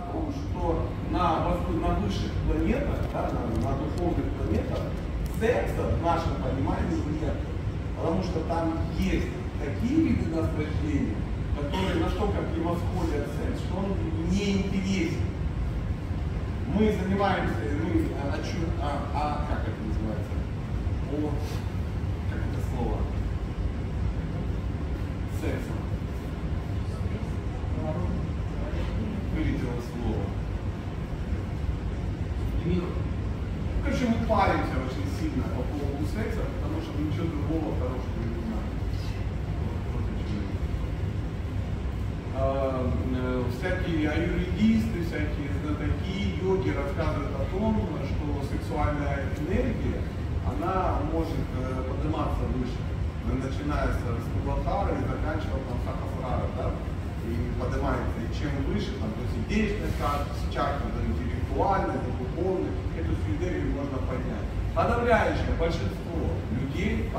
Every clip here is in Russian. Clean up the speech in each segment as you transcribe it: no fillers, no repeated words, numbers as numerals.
том, что на высших планетах, да, на духовных планетах секса в нашем понимании нет. Потому что там есть такие виды наслаждения, которые настолько превосходят секс, что он не интересен. Мы занимаемся, как это называется? Как это слово? Сексом. Вылетело слово. Короче, мы паримся очень сильно по поводу секса, потому что ничего другого хорошего не знаем. Всякие аюрведисты, всякие знатоки, йоги рассказывают о том, что сексуальная энергия, она может подниматься выше, начиная с Муладхары и заканчивая там Сахасрара, да, и поднимается. И чем выше, там, то есть сердечная чакра, интеллектуальная, духовная, эту всю энергию можно поднять. Подавляющее большинство людей,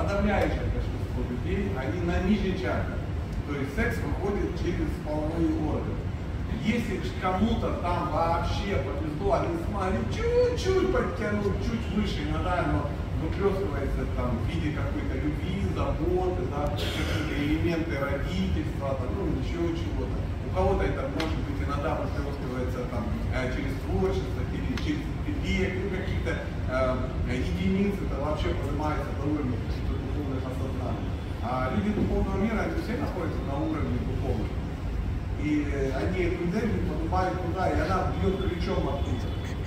они на нижней чакре. То есть секс выходит через половые органы. Если кому-то там вообще повезло, они смогли чуть-чуть подтянуть, чуть выше, иногда оно выплескивается там в виде какой-то любви, заботы, да, какие-то элементы родительства, там, ну, еще чего-то. У кого-то это может быть иногда выплескивается там через творчество, через интеллект, ну, какие-то единицы, это вообще поднимается до уровня каких-то духовных осознаний. А люди духовного мира, они все находятся на уровне духовного. И они эту энергию поднимают туда, и она бьет ключом оттуда.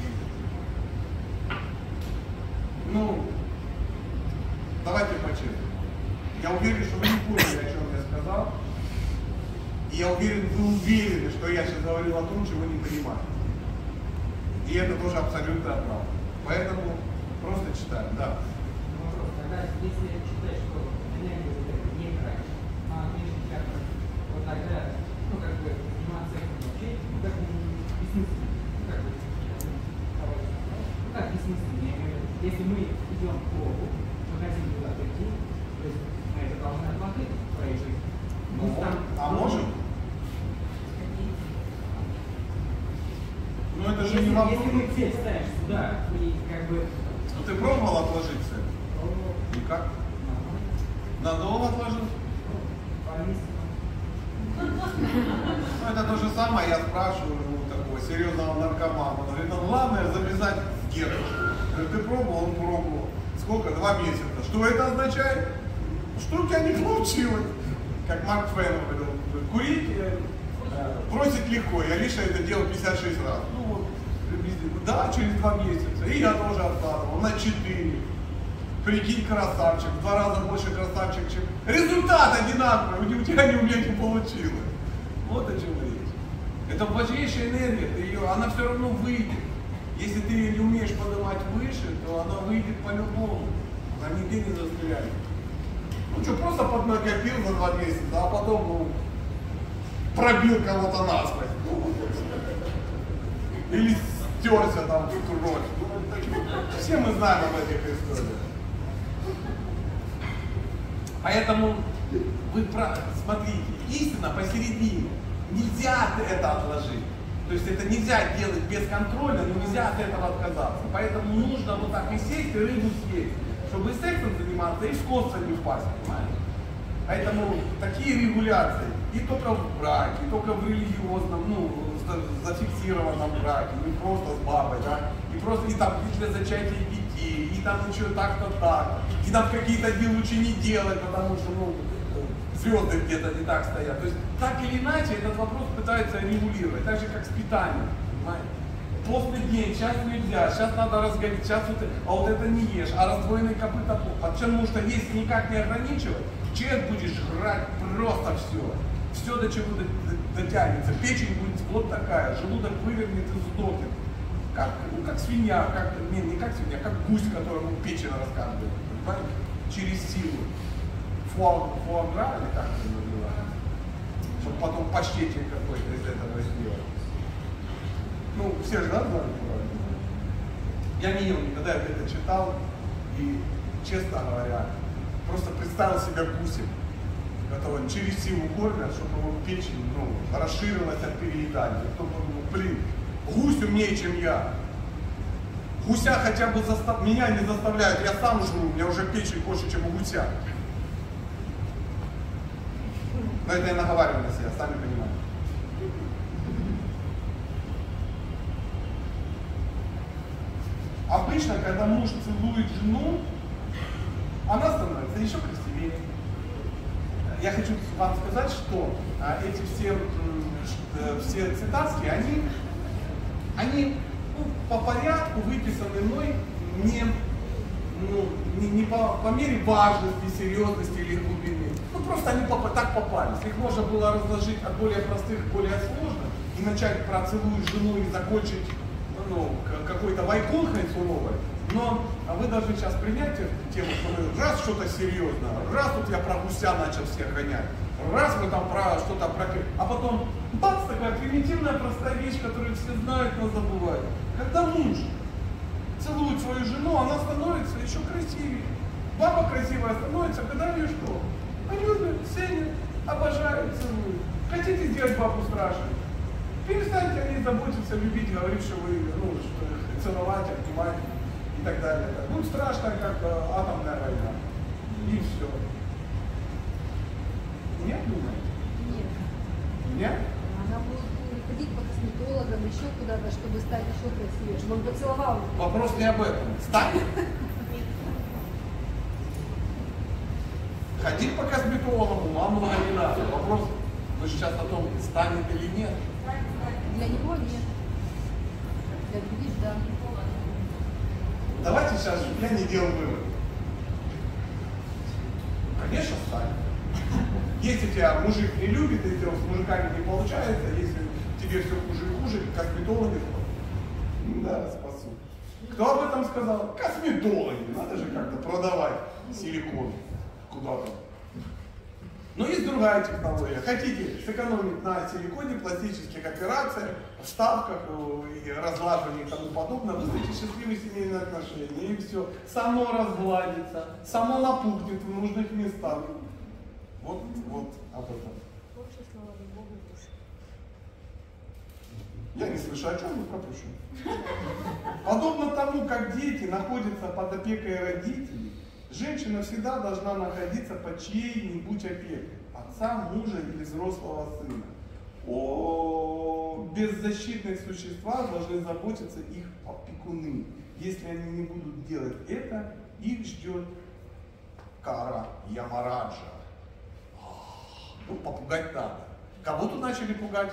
Ну, давайте по-честному. Я уверен, что вы не поняли, о чем я сказал. И я уверен, вы уверены, что я сейчас говорил о том, чего не понимаете. И это тоже абсолютно правда. Поэтому просто читаем, да. Вопрос, тогда если читать, что энергия не играет, а нижний чакра, вот тогда, ну как бы, заниматься этим вообще, ну как бы бессмысленно. Ну как бы, как бессмысленно? Если мы идем к Богу, мы хотим туда прийти, то есть мы это должны отложить в своей жизни. Можем? Ну это же не вопрос. Если мы цель ставишь сюда, и как бы... Ну ты пробовал отложить цель? Никак? Надолго отложил? Ну это то же самое, я спрашиваю такого серьезного наркомана. Он говорит, ну главное завязать с гетто. Ты пробовал? Он пробовал. Сколько? 2 месяца. Что это означает? Что у тебя не получилось? Как Марк Твен говорил, курить бросить легко. Я лично это делал 56 раз. Ну вот, да, через 2 месяца. И я тоже откладывал на 4. Прикинь, красавчик, в 2 раза больше красавчик, чем... Результат одинаковый, у тебя у меня не получилось. Вот о чем речь. Это важнейшая энергия, она все равно выйдет. Если ты ее не умеешь поднимать выше, то она выйдет по-любому. Она нигде не застрянет. Ну что, просто поднакопил за 2 месяца, а потом пробил кого-то насквозь. Или стерся там в кровь. Все мы знаем об этих историях. Поэтому вы смотрите, истина посередине. Нельзя это отложить. То есть это нельзя делать бесконтрольно, но нельзя от этого отказаться. Поэтому нужно вот так и сесть, и рыбу съесть. Чтобы и сексом заниматься, и в кости не упасть, понимаете? Поэтому такие регуляции и только в браке, и только в религиозном, ну, зафиксированном браке, не просто с бабой, да, и просто и там для зачатия детей, и там еще так-то так, и там какие-то дела лучше не делать, потому что, ну, звезды где-то не так стоят. То есть так или иначе этот вопрос пытаются регулировать, так же как с питанием, понимаете? Постный день, сейчас нельзя, сейчас надо разгонять, сейчас вот, а вот это не ешь, а раздвоенные копыта плохо. Потому что если никак не ограничивать, человек будет жрать просто все. Все, до чего дотянется. Печень будет вот такая, желудок вывернет и сдохнет. Как, ну, как свинья, как, не как свинья, как гусь, которому печень раскатывает. Понимаете? Через силу. Фуагра, или как это называется? Чтобы потом паштетик какой-то из этого сделать. Ну, все же, да, знали? Я не ел никогда, я это читал. И, честно говоря, просто представил себя гусем, которого через силу кормят, чтобы его печень, ну, расширилась от переедания. Кто подумал, блин, Гусь умнее, чем я. Гуся хотя бы меня не заставляют, я сам жру, у меня уже печень больше, чем у гуся. Но это я наговариваю на себя, сами понимаете. Обычно, когда муж целует жену, она становится еще красивее. Я хочу вам сказать, что эти все цитатские, они по порядку выписаны мной не по мере важности, серьезности или глубины. Ну просто они так попались. Их можно было разложить от более простых к более сложным и начать про целую жену и закончить какой-то вайкунхой суровой. Но вы должны сейчас принять эту тему, что раз что-то серьезное, раз тут я про гуся начал всех гонять, раз мы там про что-то про... А потом, бац, такая примитивная простая вещь, которую все знают, но забывают. Когда муж целует свою жену, она становится еще красивее. Баба красивая становится, когда ее что? Любят, ценят, обожают, целуют. Хотите сделать бабу страшной? Перестаньте о ней заботиться, любить, говорить, что вы, что целовать, обнимать и так далее. Будет страшно, как атомная война. И все. Нет, думаете? Нет. Нет? Она будет ходить по косметологам, еще куда-то, чтобы стать еще красивее, чтобы он поцеловал. Вопрос не об этом. Станет? Ходить по косметологам вам много не надо. Вопрос, вы сейчас о том, станет или нет. Для него нет. Для других да. Давайте сейчас, я не делаю вывод. Конечно, станет. Если тебя мужик не любит, если с мужиками не получается, если тебе все хуже и хуже, косметологи, да, спасу. Кто об этом сказал? Косметологи. Надо же как-то продавать силикон куда-то. Но есть другая технология. Хотите сэкономить на силиконе, пластических операциях, вставках и разлаживании и тому подобное, выстроите счастливые семейные отношения, и все. Само разгладится, само напухнет в нужных местах. Вот об этом. Слава Богу, Я не слышу, о чем вы пропущу. Подобно тому, как дети находятся под опекой родителей, женщина всегда должна находиться под чьей-нибудь опекой. Отца, мужа или взрослого сына. О беззащитных существах должны заботиться их опекуны. Если они не будут делать это, их ждет кара Ямараджа. Ну, попугать надо. Кого тут начали пугать?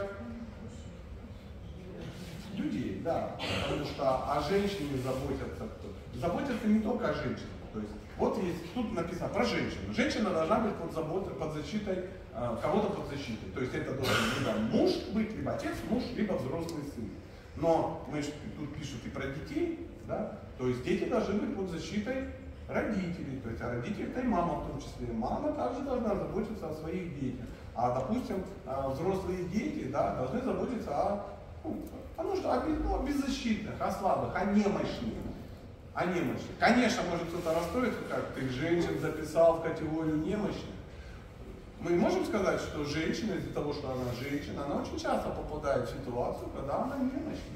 Людей, да. Потому что о женщине заботятся кто? Заботятся не только о женщине. То есть, вот есть, тут написано про женщину. Женщина должна быть под защитой, кого-то под защитой. То есть это должен либо муж быть, либо отец, муж, либо взрослый сын. Но мы тут пишут и про детей, да? То есть дети должны быть под защитой родителей. То есть о родителях это и мама в том числе. Мама также должна заботиться о своих детях. А допустим, взрослые дети, да, должны заботиться о беззащитных, о слабых, о немощных. Конечно, может кто-то расстроиться, как ты женщин записал в категорию немощных. Мы можем сказать, что женщина, из-за того, что она женщина, она очень часто попадает в ситуацию, когда она немощна.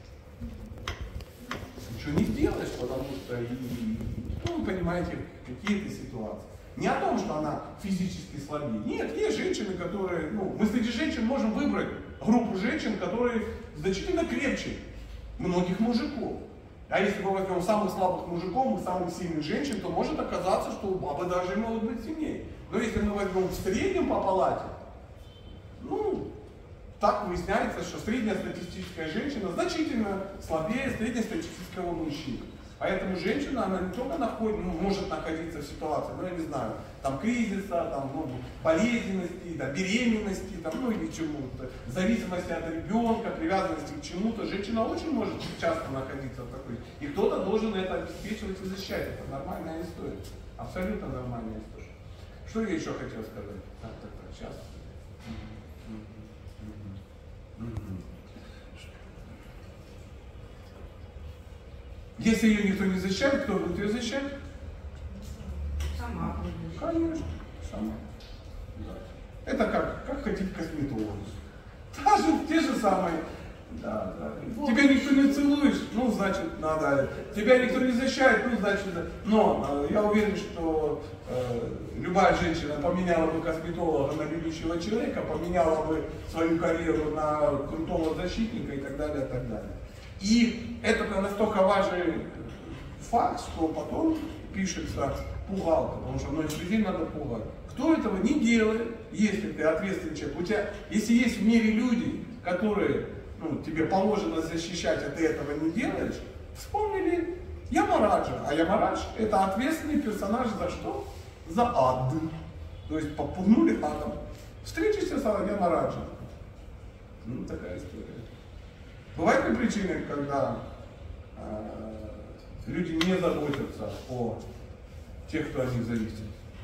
Ничего не сделаешь, потому что, вы понимаете, какие-то ситуации. Не о том, что она физически слабее. Нет, есть женщины, которые, мы среди женщин можем выбрать группу женщин, которые значительно крепче многих мужиков. А если мы возьмем самых слабых мужиков и самых сильных женщин, то может оказаться, что бабы даже могут быть сильнее. Но если мы возьмем в среднем по палате, так выясняется, что среднестатистическая женщина значительно слабее среднестатистического мужчины. Поэтому женщина, она не только может находиться в ситуации, я не знаю, там кризиса, там, болезненности, да, беременности, там, или чему-то, зависимости от ребенка, привязанности к чему-то. Женщина очень может часто находиться в такой. И кто-то должен это обеспечивать и защищать. Это нормальная история. Абсолютно нормальная история. Что я еще хотел сказать? Так, сейчас. Если ее никто не защищает, кто будет ее защищать? Сама. Конечно, сама. Да. Это как ходить к косметологу. Те же самые Да, да. Тебя никто не целует, ну, значит, надо. Тебя никто не защищает, ну, значит, но я уверен, что любая женщина поменяла бы косметолога на любящего человека, поменяла бы свою карьеру на крутого защитника и так далее, и так далее. И это настолько важный факт, что потом пишется пугалка, потому что многих людей надо пугать. Кто этого не делает, если ты ответственный человек, у тебя, если есть в мире люди, которые, ну, тебе положено защищать, а ты этого не делаешь, вспомнили Ямараджа. А Ямарадж — это ответственный персонаж за что? За ад. То есть попугнули адом. Встретишься с Ямараджем. Ну, такая история. Бывают ли причины, когда люди не заботятся о тех, кто от них зависит?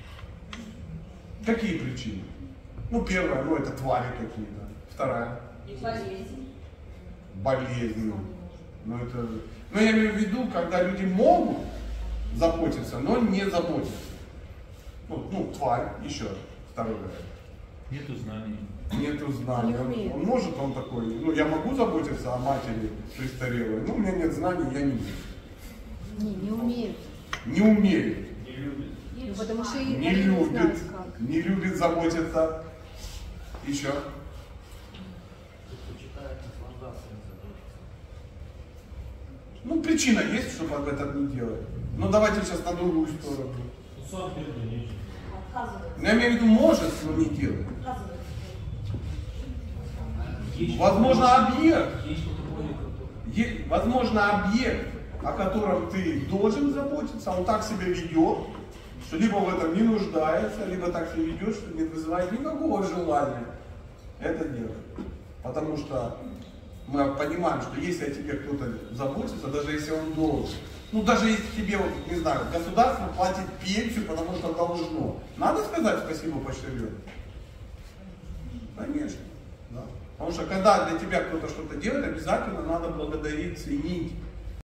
Какие причины? Ну, первая, ну, это твари какие-то. Вторая. Болезнь. Болезнь. Ну, это... Но я имею в виду, когда люди могут заботиться, но не заботятся. Ну, тварь, еще второй вариант. Нету знаний. Нету знаний. Не умеет. Он может, он такой, ну, я могу заботиться о матери престарелой, но у меня нет знаний, я не умею. Не умеют. Не умеет. Не любит. Ну, потому что и Не они не знают любит. как. Не любит заботиться. Еще. Предпочитает наслаждаться, а не заботиться. Ну, причина есть, чтобы об этом не делать. Но давайте сейчас на другую сторону. Сам первый не Но я имею в виду, может, но не делает. Возможно, объект. Есть что-то более крутое. Возможно, объект, о котором ты должен заботиться, он так себя ведет, что либо в этом не нуждается, либо так себя ведет, что не вызывает никакого желания это делать. Потому что мы понимаем, что если о тебе кто-то заботится, даже если он должен, ну даже если тебе, вот, не знаю, государство платит пенсию, потому что должно, надо сказать спасибо почтальону? Конечно. Да. Потому что когда для тебя кто-то что-то делает, обязательно надо благодарить, ценить.